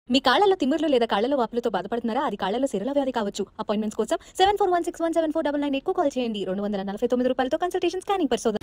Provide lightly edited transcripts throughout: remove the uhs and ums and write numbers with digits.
మీ కాళ్ళలో తిమ్మిర్లు లేదా కాళ్ళలో వాపులతో బాధపడుతున్నారా? అది కాళ్ళలో సిరల వ్యాధి కావచ్చు. అపాయింట్మెంట్స్ కోసం 7416174998 కు కాల్ చేయండి. 249 రూపాయలతో కన్సల్టేషన్, స్కానింగ్ పరిశోధన.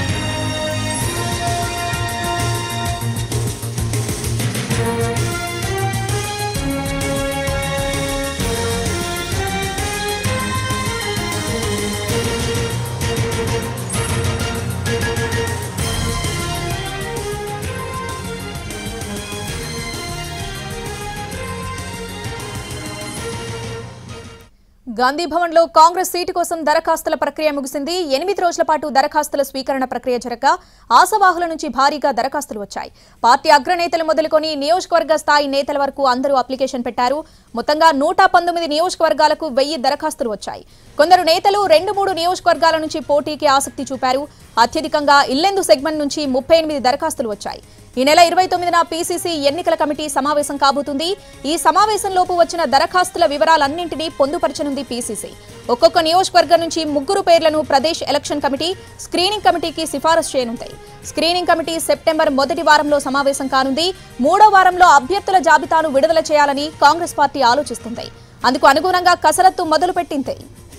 గాంధీ భవన్ లో కాంగ్రెస్ సీటు కోసం దరఖాస్తుల ప్రక్రియ ముగిసింది. 8 రోజుల పాటు దరఖాస్తుల స్వీకరణ ప్రక్రియ జరగగా ఆశావాహుల నుంచి భారీగా దరఖాస్తులు వచ్చాయి. పార్టీ అగ్రనేతలు మొదలుకొని నియోజకవర్గ స్థాయి నేతల వరకు అందరూ అప్లికేషన్ పెట్టారు. మొత్తంగా 119 నియోజకవర్గాలకు 1000 దరఖాస్తులు వచ్చాయి. కొందరు నేతలు 2-3 నియోజకవర్గాల నుంచి పోటీకి ఆసక్తి చూపారు. అత్యధికంగా ఇల్లెందు సెగ్మెంట్ నుంచి 38 దరఖాస్తులు వచ్చాయి. ఈ నెల 29న పీసీసీ ఎన్నికల కమిటీ సమావేశం కాబోతుంది. ఈ సమావేశంలోపు వచ్చిన దరఖాస్తుల వివరాలన్నింటినీ పొందుపరచనుంది పీసీసీ. ఒక్కొక్క నియోజకవర్గం నుంచి 3 పేర్లను ప్రదేశ్ ఎలక్షన్ కమిటీ, స్క్రీనింగ్ కమిటీకి సిఫారసు చేయనుంటాయి. స్క్రీనింగ్ కమిటీ సెప్టెంబర్ మొదటి వారంలో సమావేశం కానుంది. 3వ వారంలో అభ్యర్థుల జాబితాను విడుదల చేయాలని కాంగ్రెస్ పార్టీ ఆలోచిస్తుంది. అందుకు అనుగుణంగా కసరత్తు మొదలుపెట్టింది.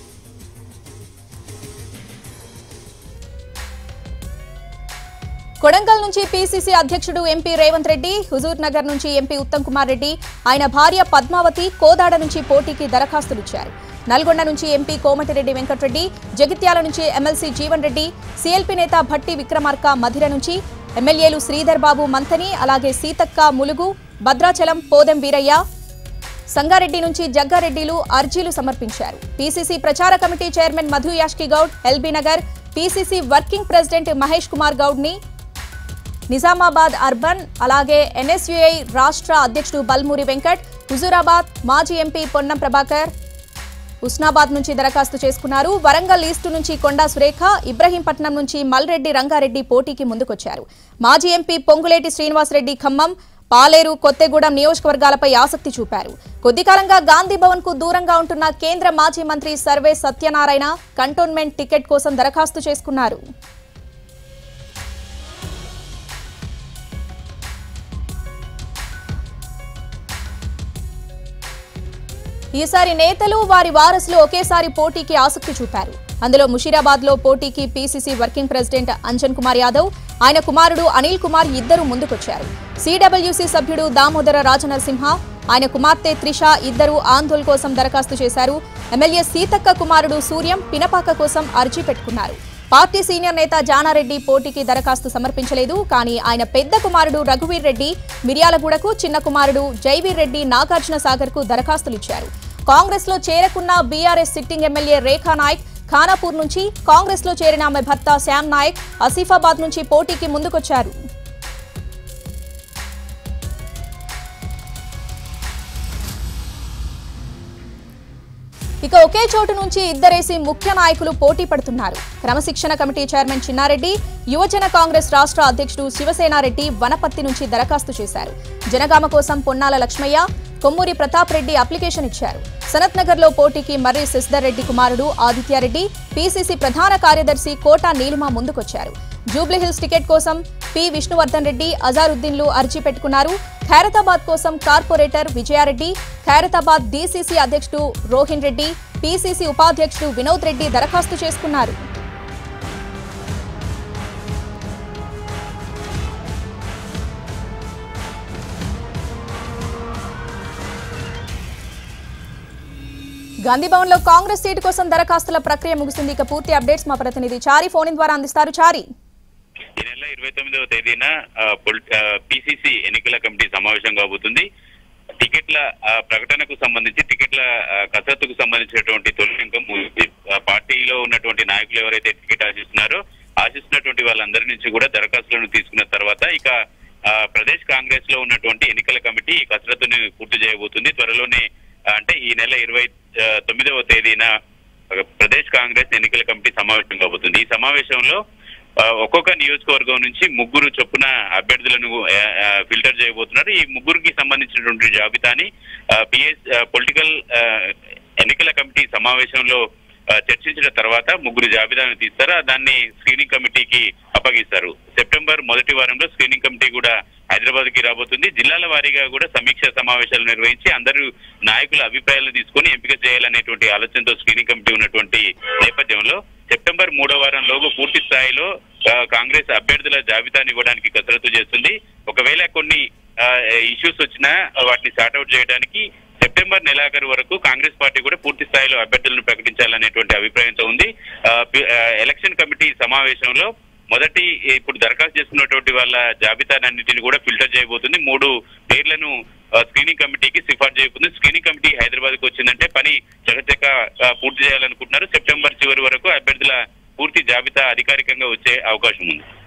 కొడంగల్ నుంచి పీసీసీ అధ్యక్షుడు ఎంపీ రేవంత్ రెడ్డి, హుజూర్ నగర్ నుంచి ఎంపీ ఉత్తమ్ కుమార్ రెడ్డి, ఆయన భార్య పద్మావతి కోదాడ నుంచి పోటీకి దరఖాస్తులిచ్చారు. నల్గొండ నుంచి ఎంపీ కోమటిరెడ్డి వెంకటరెడ్డి, జగిత్యాల నుంచి ఎమ్మెల్సీ జీవన్ రెడ్డి, సీఎల్పీ నేత భట్టి విక్రమార్క మధిర నుంచి, ఎమ్మెల్యేలు శ్రీధర్ బాబు మంథని, అలాగే సీతక్క ములుగు, భద్రాచలం పోదెం వీరయ్య, సంగారెడ్డి నుంచి జగ్గారెడ్డిలు అర్జీలు సమర్పించారు. పీసీసీ ప్రచార committee chairman Madhu Yashki Goud LB Nagar, PCC working president Mahesh Kumar Goud ని నిజామాబాద్ అర్బన్, అలాగే ఎన్ఎస్యుఐ రాష్ట్ర అధ్యక్షుడు బల్మూరి వెంకట్, హుజూరాబాద్ మాజీ ఎంపీ పొన్నం ప్రభాకర్ హుస్నాబాద్ నుంచి దరఖాస్తు చేసుకున్నారు. వరంగల్ ఈస్టు నుంచి కొండా సురేఖ, ఇబ్రహీంపట్నం నుంచి మల్రెడ్డి రంగారెడ్డి పోటీకి ముందుకొచ్చారు. మాజీ ఎంపీ పొంగులేటి శ్రీనివాసరెడ్డి ఖమ్మం, పాలేరు, కొత్తగూడెం నియోజకవర్గాలపై ఆసక్తి చూపారు. కొద్ది కాలంగా గాంధీ భవన్ కు దూరంగా ఉంటున్న కేంద్ర మాజీ మంత్రి సర్వే సత్యనారాయణ కంటోన్మెంట్ టికెట్ కోసం దరఖాస్తు చేసుకున్నారు. ఈసారి నేతలు, వారి వారసులు ఒకేసారి పోటీకి ఆసక్తి చూపారు. అందులో ముషీరాబాద్ లో పోటీకి PCC working president Anjan Kumar Yadav, ఆయన కుమారుడు అనిల్ కుమార్ ఇద్దరు ముందుకొచ్చారు. సిడబ్ల్యూసీ సభ్యుడు దామోదర రాజనరసింహ, ఆయన కుమార్తె త్రిష ఇద్దరు ఆందోళన కోసం దరఖాస్తు చేశారు. ఎమ్మెల్యే సీతక్క కుమారుడు సూర్యం పినపాక కోసం అర్జీ పెట్టుకున్నారు. పార్టీ సీనియర్ నేత జానారెడ్డి పోటీకి దరఖాస్తు సమర్పించలేదు. కానీ ఆయన పెద్ద కుమారుడు రఘువీర్ రెడ్డి మిర్యాలగూడకు, చిన్న కుమారుడు జైవీర్ రెడ్డి నాగార్జున సాగర్ కు దరఖాస్తులిచ్చారు. కాంగ్రెస్ లో చేరకున్న BRS sitting MLA Rekha Naik Khanapur నుంచి, కాంగ్రెస్ లో చేరిన ఆమె భర్త శ్యామ్ నాయక్ ఆసిఫాబాద్ నుంచి పోటీకి ముందుకొచ్చారు. ఇక ఒకే చోటు నుంచి ఇద్దరేసి ముఖ్య నాయకులు పోటీ పడుతున్నారు. క్రమశిక్షణ కమిటీ చైర్మన్ చిన్నారెడ్డి, యువజన కాంగ్రెస్ రాష్ట్ర అధ్యక్షుడు శివసేనారెడ్డి వనపత్తి నుంచి దరఖాస్తు చేశారు. జనగామ కోసం పొన్నాల లక్ష్మయ్య, కొమ్మూరి ప్రతాప్ రెడ్డి అప్లికేషన్ ఇచ్చారు. సనత్ నగర్ లో పోటీకి మర్రి శశిధర్ రెడ్డి కుమారుడు ఆదిత్యారెడ్డి, పీసీసీ ప్రధాన కార్యదర్శి కోటా నీలిమ ముందుకొచ్చారు. జూబ్లీహిల్స్ టికెట్ కోసం పి విష్ణువర్ధన్ రెడ్డి, అజారుద్దీన్లు అర్జీ పెట్టుకున్నారు. ఖైరతాబాద్ కోసం కార్పొరేటర్ విజయారెడ్డి, ఖైరతాబాద్ డీసీసీ అధ్యక్షుడు రోహిన్ రెడ్డి, పీసీసీ ఉపాధ్యక్షుడు వినోద్ రెడ్డి దరఖాస్తు చేసుకున్నారు. గాంధీ భవన్ లో కాంగ్రెస్ సీటు కోసం దరఖాస్తుల ప్రక్రియ ముగిసింది. ఇక పూర్తి అప్డేట్స్ మా ప్రతినిధి చారి ఫోన్ ద్వారా అందిస్తారు. చారి, ఈ నెల 29వ తేదీన పీసీసీ ఎన్నికల కమిటీ సమావేశం కాబోతుంది. టికెట్ల ప్రకటనకు సంబంధించి, టికెట్ల కసరత్తుకు సంబంధించినటువంటి తొలి అంకం పార్టీలో ఉన్నటువంటి నాయకులు ఎవరైతే టికెట్ ఆశిస్తున్నటువంటి వాళ్ళందరి నుంచి కూడా దరఖాస్తులను తీసుకున్న తర్వాత ఇక ప్రదేశ్ కాంగ్రెస్ లో ఉన్నటువంటి ఎన్నికల కమిటీ ఈ కసరత్తుని పూర్తి చేయబోతుంది. త్వరలోనే అంటే ఈ నెల 29వ తేదీన ప్రదేశ్ కాంగ్రెస్ ఎన్నికల కమిటీ సమావేశం కాబోతుంది. ఈ సమావేశంలో ఒక్కొక్క నియోజకవర్గం నుంచి 3 చొప్పున అభ్యర్థులను ఫిల్టర్ చేయబోతున్నారు. ఈ 3కి సంబంధించినటువంటి జాబితాని పొలిటికల్ ఎన్నికల కమిటీ సమావేశంలో చర్చించిన తర్వాత 3 జాబితాను తీస్తారు. దాన్ని స్క్రీనింగ్ కమిటీకి అప్పగిస్తారు. సెప్టెంబర్ మొదటి వారంలో స్క్రీనింగ్ కమిటీ కూడా హైదరాబాద్ కి రాబోతుంది. జిల్లాల వారీగా కూడా సమీక్ష సమావేశాలు నిర్వహించి అందరూ నాయకుల అభిప్రాయాలు తీసుకొని ఎంపిక చేయాలనేటువంటి ఆలోచనతో స్క్రీనింగ్ కమిటీ ఉన్నటువంటి నేపథ్యంలో సెప్టెంబర్ 3వ వారంలోగా పూర్తి స్థాయిలో కాంగ్రెస్ అభ్యర్థుల జాబితాను ఇవ్వడానికి కసరత్తు చేస్తుంది. ఒకవేళ కొన్ని ఇష్యూస్ వచ్చినా వాటిని సార్ట్అవుట్ చేయడానికి సెప్టెంబర్ నెలాఖరు వరకు కాంగ్రెస్ పార్టీ కూడా పూర్తి స్థాయిలో అభ్యర్థులను ప్రకటించాలనేటువంటి అభిప్రాయంతో ఉంది. ఎలక్షన్ కమిటీ సమావేశంలో ఇప్పుడు దరఖాస్తు చేసుకున్నటువంటి వాళ్ళ జాబితానన్నింటిని కూడా ఫిల్టర్ చేయబోతుంది. 3 పేర్లను స్క్రీనింగ్ కమిటీకి సిఫార్సు చేయబోతుంది. స్క్రీనింగ్ కమిటీ హైదరాబాద్ కు వచ్చిందంటే పని చకచక పూర్తి చేయాలనుకుంటున్నారు. సెప్టెంబర్ చివరి వరకు అభ్యర్థుల పూర్తి జాబితా అధికారికంగా వచ్చే అవకాశం ఉంది.